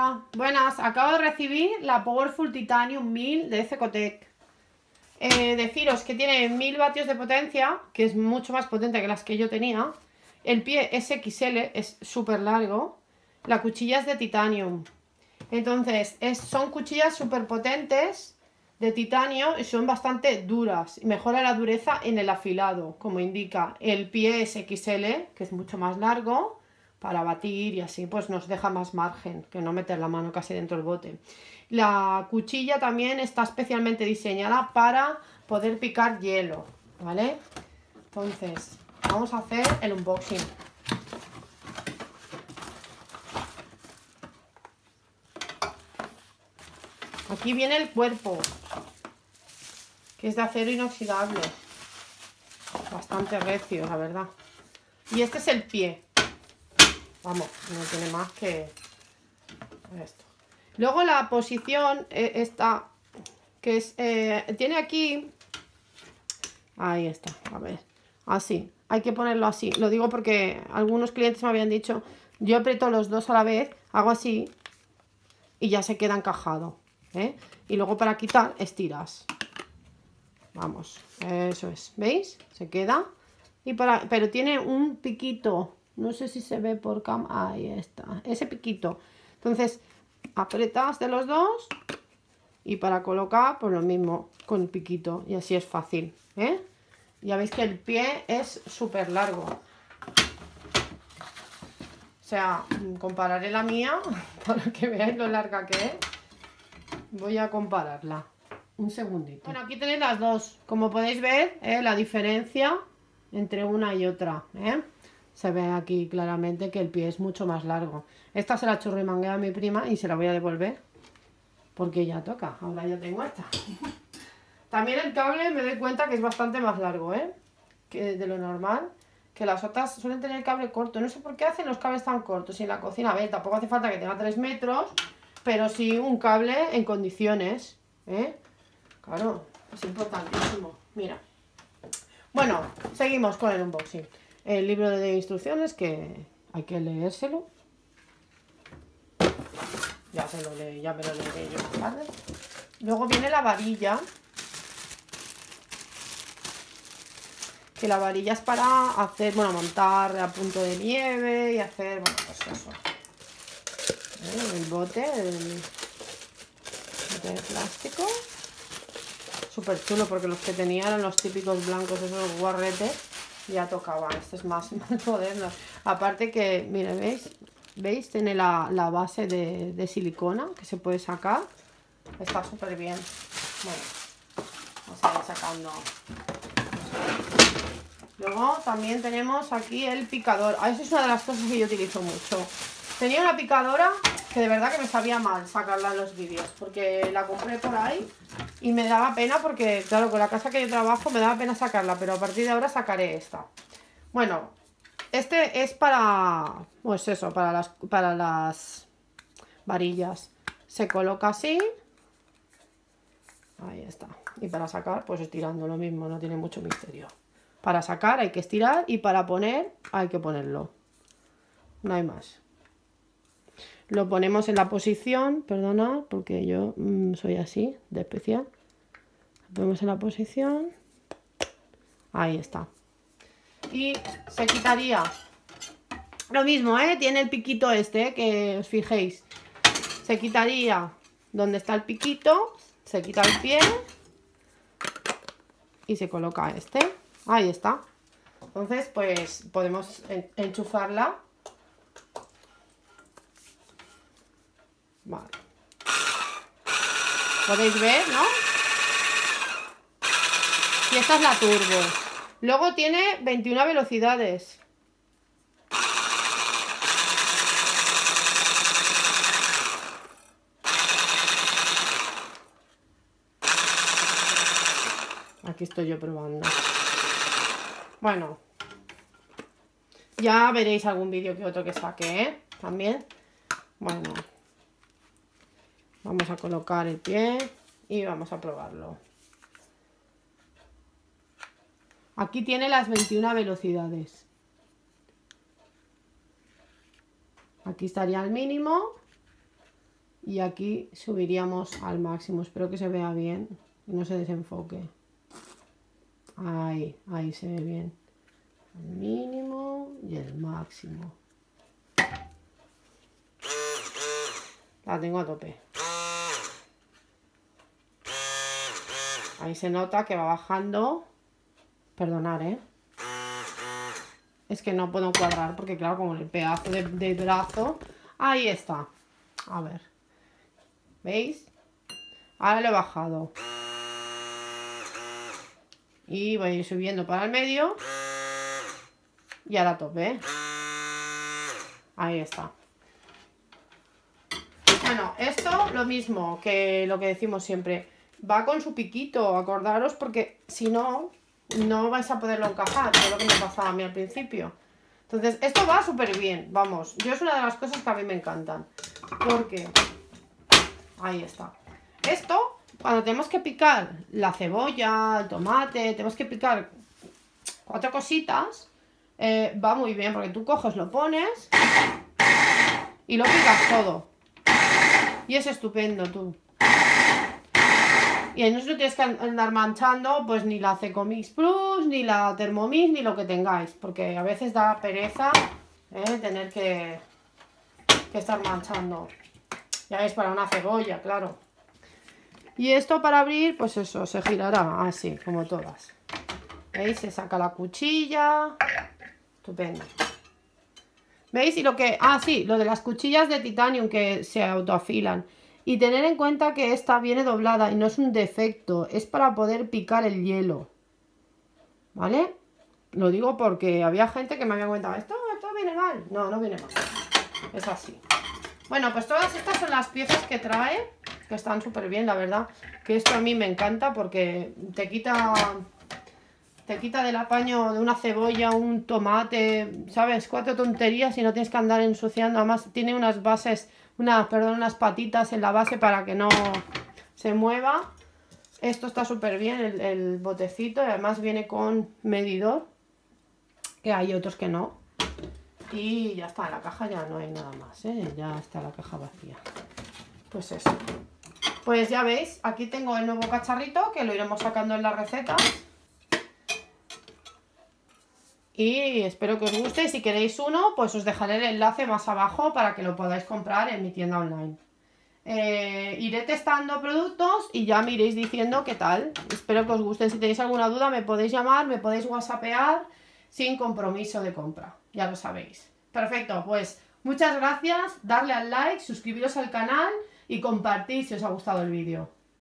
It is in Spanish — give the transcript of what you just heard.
Hola, buenas. Acabo de recibir la Powerful Titanium 1000 de Ecotec. Deciros que tiene 1000 vatios de potencia, que es mucho más potente que las que yo tenía. El pie es XL, es súper largo. La cuchilla es de titanium. Entonces, son cuchillas súper potentes de titanio y son bastante duras. Y mejora la dureza en el afilado, como indica. El pie es XL, que es mucho más largo, para batir y así pues nos deja más margen que no meter la mano casi dentro del bote. La cuchilla también está especialmente diseñada para poder picar hielo, ¿vale? Entonces, vamos a hacer el unboxing. Aquí viene el cuerpo, que es de acero inoxidable. Bastante recio, la verdad. Y este es el pie. Vamos, no tiene más que esto. Luego la posición esta, que es, tiene aquí, ahí está, a ver, así, hay que ponerlo así. Lo digo porque algunos clientes me habían dicho, yo aprieto los dos a la vez, hago así y ya se queda encajado, ¿eh? Y luego para quitar estiras. Vamos, eso es, ¿veis? Se queda. Pero tiene un piquito, no sé si se ve por cámara, ahí está, ese piquito. Entonces, apretas de los dos y para colocar, pues lo mismo, con el piquito, y así es fácil, ¿eh? Ya veis que el pie es súper largo. O sea, compararé la mía para que veáis lo larga que es. Voy a compararla. Un segundito. Bueno, aquí tenéis las dos. Como podéis ver, la diferencia entre una y otra, ¿eh? Se ve aquí claramente que el pie es mucho más largo. Esta se la churrimangué a mi prima y se la voy a devolver porque ya toca. Ahora ya tengo esta. También el cable me doy cuenta que es bastante más largo, ¿eh? Que de lo normal. Que las otras suelen tener el cable corto. No sé por qué hacen los cables tan cortos. Y en la cocina, a ver, tampoco hace falta que tenga 3 metros, pero sí un cable en condiciones, ¿eh? Claro, es importantísimo. Mira. Bueno, seguimos con el unboxing. El libro de instrucciones que hay que leérselo. Ya me lo leeré yo, ¿vale? Luego viene la varilla. Que la varilla es para hacer, bueno, montar a punto de nieve y hacer, bueno, pues eso. El bote de plástico. Súper chulo porque los que tenía eran los típicos blancos, esos guarretes. Ya tocaba, este es más moderno. Aparte que, mire, ¿veis? Tiene la base de silicona que se puede sacar. Está súper bien. Bueno, vamos a ir sacando. Luego también tenemos aquí el picador. Esa es una de las cosas que yo utilizo mucho. Tenía una picadora que de verdad que me sabía mal sacarla en los vídeos, porque la compré por ahí y me daba pena porque, claro, con la casa que yo trabajo me daba pena sacarla, pero a partir de ahora sacaré esta. Bueno, este es para, pues eso, para las varillas. Se coloca así. Ahí está. Y para sacar, pues estirando lo mismo, no tiene mucho misterio. Para sacar hay que estirar y para poner hay que ponerlo. No hay más. Lo ponemos en la posición, perdona, porque yo soy así, de especial. Lo ponemos en la posición. Ahí está. Y se quitaría. Lo mismo, ¿eh? Tiene el piquito este, que os fijéis. Se quitaría donde está el piquito, se quita el pie y se coloca este. Ahí está. Entonces, pues podemos enchufarla. Vale. Podéis ver, ¿no? Y esta es la turbo. Luego tiene 21 velocidades. Aquí estoy yo probando. Bueno. Ya veréis algún vídeo que otro que saque, ¿eh? También. Bueno. Vamos a colocar el pie y vamos a probarlo. Aquí tiene las 21 velocidades. Aquí estaría el mínimo. Y aquí subiríamos al máximo. Espero que se vea bien y no se desenfoque. Ahí se ve bien. El mínimo y el máximo. La tengo a tope. Ahí se nota que va bajando. Perdonad, ¿eh? Es que no puedo cuadrar porque claro, como el pedazo de brazo. Ahí está. A ver. ¿Veis? Ahora lo he bajado. Y voy a ir subiendo para el medio. Y ahora a tope. Ahí está. Bueno, esto lo mismo que lo que decimos siempre. Va con su piquito, acordaros, porque si no, no vais a poderlo encajar, que es lo que me pasaba a mí al principio. Entonces, esto va súper bien, vamos. Yo es una de las cosas que a mí me encantan. Porque... ahí está. Esto, cuando tenemos que picar la cebolla, el tomate, tenemos que picar 4 cositas, va muy bien, porque tú coges, lo pones y lo picas todo. Y es estupendo, tú. Y ahí no tienes que andar manchando pues ni la Cecomix Plus, ni la Thermomix, ni lo que tengáis. Porque a veces da pereza tener que estar manchando. Ya veis, para una cebolla, claro. Y esto para abrir, pues eso, se girará así, como todas. ¿Veis? Se saca la cuchilla. Estupendo. ¿Veis? Y lo que... ah, sí, lo de las cuchillas de titanio que se autoafilan. Y tener en cuenta que esta viene doblada y no es un defecto. Es para poder picar el hielo. ¿Vale? Lo digo porque había gente que me había comentado, esto viene mal. No, no viene mal. Es así. Bueno, pues todas estas son las piezas que trae, que están súper bien, la verdad. Que esto a mí me encanta porque te quita del apaño de una cebolla, un tomate, ¿sabes? 4 tonterías y no tienes que andar ensuciando. Además tiene unas bases, unas patitas en la base para que no se mueva. Esto está súper bien, el botecito, y además viene con medidor, que hay otros que no. Y ya está, en la caja ya no hay nada más, ¿eh? Ya está la caja vacía. Pues eso. Pues ya veis, aquí tengo el nuevo cacharrito, que lo iremos sacando en las recetas. Y espero que os guste, y si queréis uno, pues os dejaré el enlace más abajo para que lo podáis comprar en mi tienda online. Iré testando productos y ya me iréis diciendo qué tal. Espero que os gusten. Si tenéis alguna duda me podéis llamar, me podéis whatsappear sin compromiso de compra. Ya lo sabéis. Perfecto, pues muchas gracias. Darle al like, suscribiros al canal y compartir si os ha gustado el vídeo.